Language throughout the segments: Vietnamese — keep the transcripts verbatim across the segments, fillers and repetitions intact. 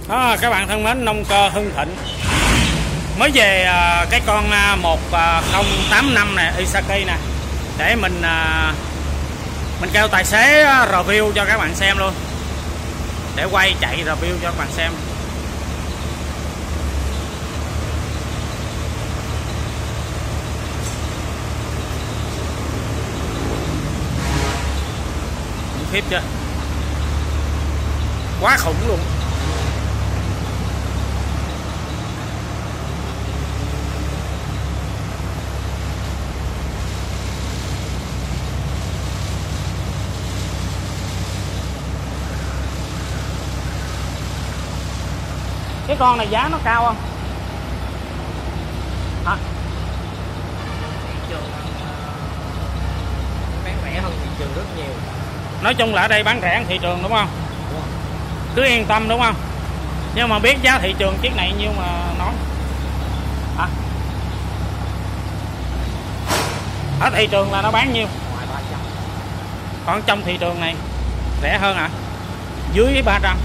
Đó, các bạn thân mến, nông cơ Hưng Thịnh mới về à, cái con à, một không tám năm này Isaki nè, để mình à, mình kêu tài xế review cho các bạn xem luôn, để quay chạy review cho các bạn xem. Khiếp chưa, quá khủng luôn. Cái con này giá nó cao không hả? Thị trường bán rẻ hơn thị trường rất nhiều. Nói chung là ở đây bán rẻ hơn thị trường đúng không? Đúng. Cứ yên tâm đúng không? Nhưng mà biết giá thị trường chiếc này nhiêu mà nói hả? Ở thị trường là nó bán nhiêu? Ngoài ba trăm. Còn trong thị trường này rẻ hơn hả? Dưới ba trăm.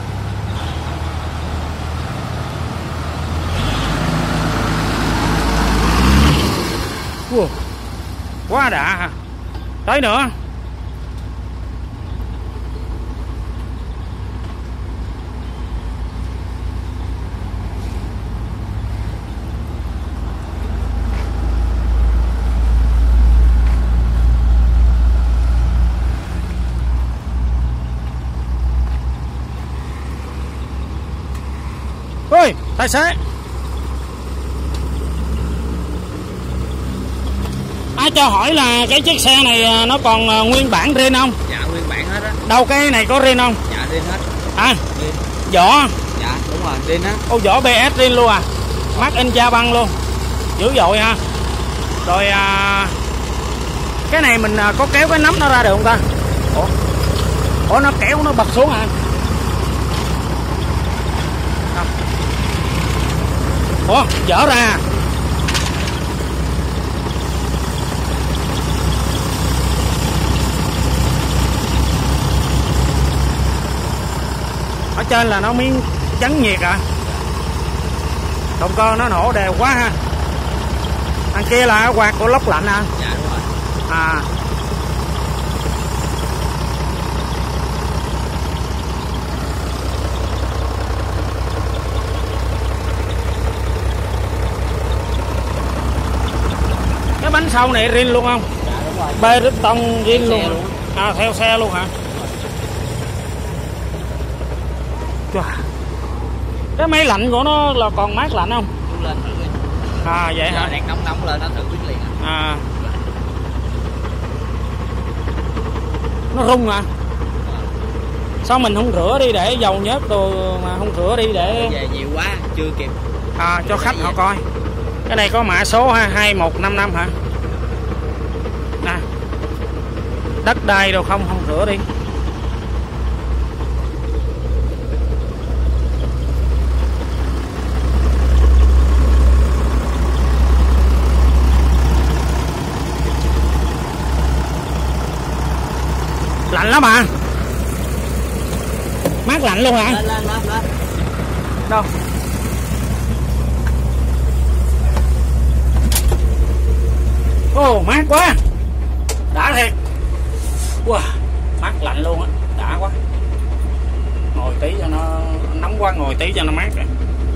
Wow, quá đã hả? Tới nữa. Ôi, tài xế. À, cho hỏi là cái chiếc xe này nó còn nguyên bản rin không? Dạ nguyên bản hết á. Đâu cái này có rin không? Dạ rin hết. À, Rin. vỏ. Dạ đúng rồi, rin á. Ô, vỏ bê ét rin luôn à? Made in Japan luôn. Dữ dội ha. Rồi à, cái này mình có kéo cái nắp nó ra được không ta? Ủa, Ủa nó kéo nó bật xuống hả? Ủa, dở ra. Ở trên là nó miếng chắn nhiệt à. Động cơ nó nổ đều quá ha. Đằng kia là quạt của lốc lạnh à? Dạ đúng rồi. À. Cái bánh sau này rin luôn không? Dạ đúng rồi. Bê rít tông rin luôn. luôn. À, theo xe luôn hả? Cái máy lạnh của nó là còn mát lạnh không? Đưa lên thử đi. À vậy hả? Đang nóng nóng lên nó thử biết liền. À. Nó rung à? Sao mình không rửa đi để dầu nhớt rồi mà không rửa đi để về nhiều quá chưa kịp. À, cho khách họ coi. Cái này có mã số ha, hai một năm năm hả? Nè. Đất đai đâu không không rửa đi. Lạnh lắm à? Mát lạnh luôn hả? Lên lên lên lên. Đâu? Ồ, oh, mát quá. Đã thiệt. Wow, mát lạnh luôn á, đã quá. Ngồi tí cho nó nóng quá, ngồi tí cho nó mát rồi.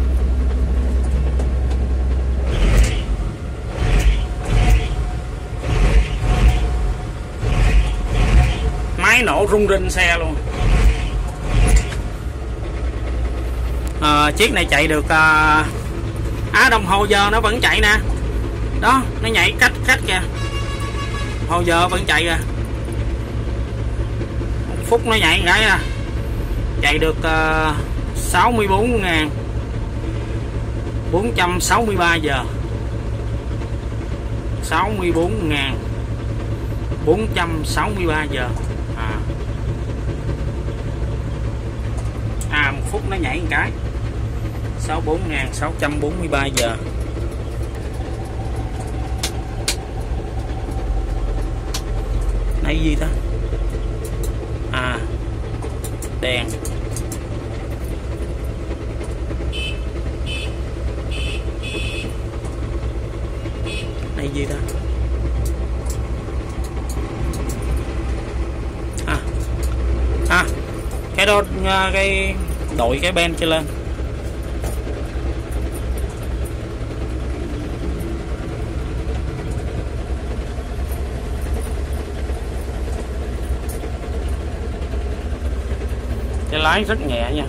Máy nổ rung rinh xe luôn. À, chiếc này chạy được à, à, đồng hồ giờ nó vẫn chạy nè. Đó, nó nhảy cách cách kìa. Hồ giờ vẫn chạy kìa. Một phút nó nhảy cái nè. Chạy được à, sáu mươi bốn nghìn bốn trăm sáu mươi ba giờ. sáu mươi bốn nghìn bốn trăm sáu mươi ba giờ. À. À, một phút nó nhảy một cái. sáu mươi bốn nghìn sáu trăm bốn mươi ba giờ. Này gì ta? À, đèn. cái đó cái đội cái ben cho lên. Cái lái rất nhẹ nha.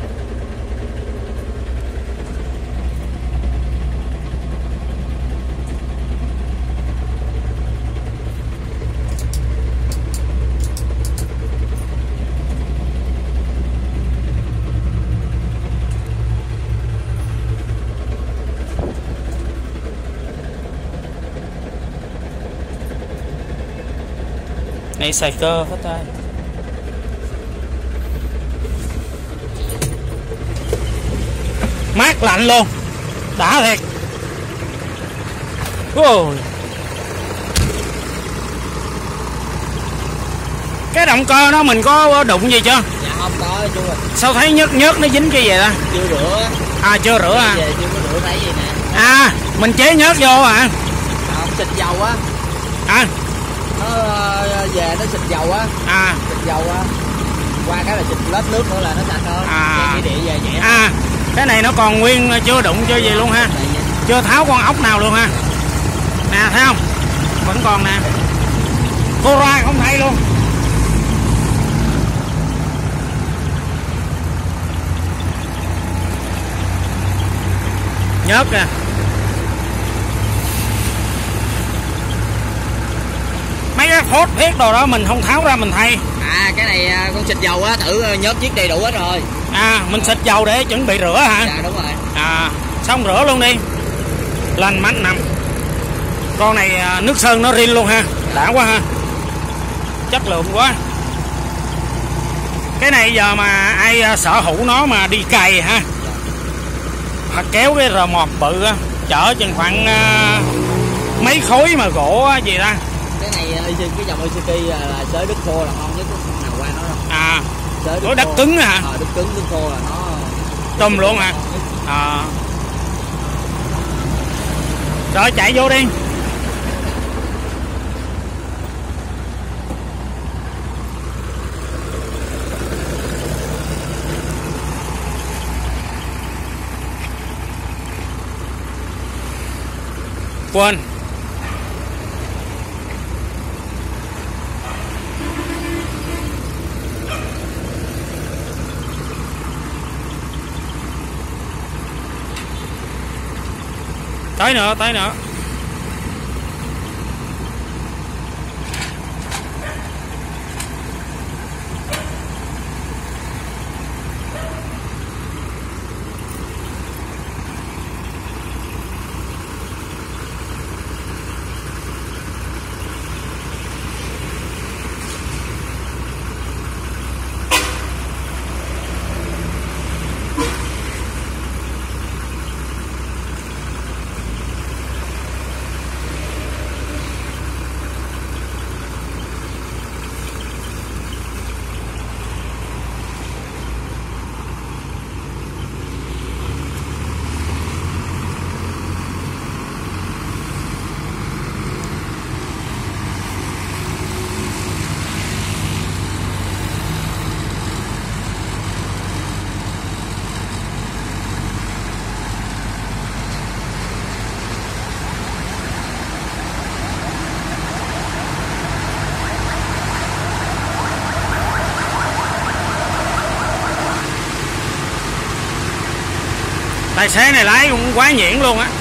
Này xài cơ hết tay. Mát lạnh luôn, đã thiệt. Ôi. Cái động cơ đó mình có đụng gì chưa? Dạ không có chú ơi. Sao thấy nhớt nhớt nó dính cái gì ta? Chưa rửa. À chưa rửa à? Về chưa có rửa thấy gì nè. À mình chế nhớt vô hả? Không, xịt dầu á. À Nó về nó xịt dầu á. à Xịt dầu á. Qua cái là xịt lết nước nữa là nó sạch hơn. À. Cái địa về nhẹ. à cái này nó còn nguyên chưa đụng chưa gì luôn ha, chưa tháo con ốc nào luôn ha. Nè thấy không, vẫn còn nè, cô ra không thấy luôn. Nhớt kìa. Mấy cái phốt thiết đồ đó mình không tháo ra mình thay. À cái này con xịt dầu á, thử nhớt chiếc đầy đủ hết rồi. À mình xịt dầu để chuẩn bị rửa hả? Dạ đúng rồi. À xong rửa luôn đi, lành mạnh nằm. Con này nước sơn nó rin luôn ha, đã quá ha, chất lượng quá. Cái này giờ mà ai sở hữu nó mà đi cày ha, hoặc kéo cái rờ một bự á, chở chừng khoảng uh, mấy khối mà gỗ á, gì ta. Cái này cái dòng Isuzu là xới đất khô là ngon nhất, không nào qua nó đâu. À xới đất, đất cứng hả? Ờ, đất cứng đất khô là nó trùm luôn hả? À. Rồi chạy vô đi. Quên tới nữa tới nữa. Tài xế này lái cũng quá nhuyễn luôn á.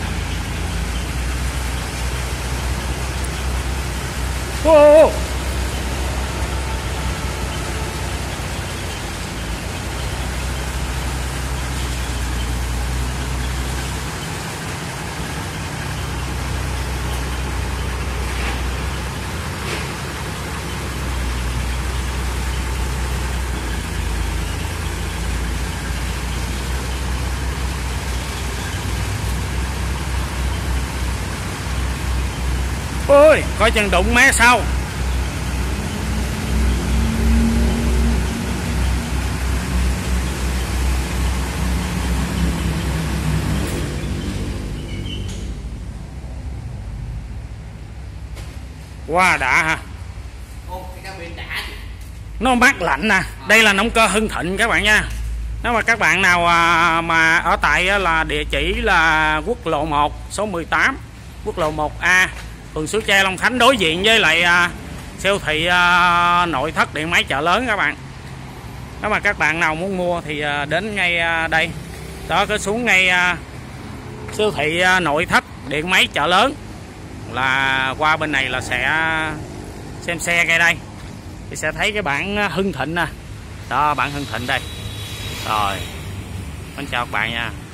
Ô, ô, ôi, coi chừng đụng mé sau. Wow, đã ha. Nó mát lạnh nè. Đây là nông cơ Hưng Thịnh các bạn nha. Nếu mà các bạn nào mà ở tại là địa chỉ là quốc lộ một số mười tám, quốc lộ một A, phường Suối Tre, Long Khánh, đối diện với lại siêu thị nội thất điện máy chợ lớn các bạn. Nếu mà các bạn nào muốn mua thì đến ngay đây. Đó, cứ xuống ngay siêu thị nội thất điện máy chợ lớn là qua bên này là sẽ xem xe ngay đây thì sẽ thấy cái bảng Hưng Thịnh nè. Đó, bảng Hưng Thịnh đây. Rồi, mình chào các bạn nha.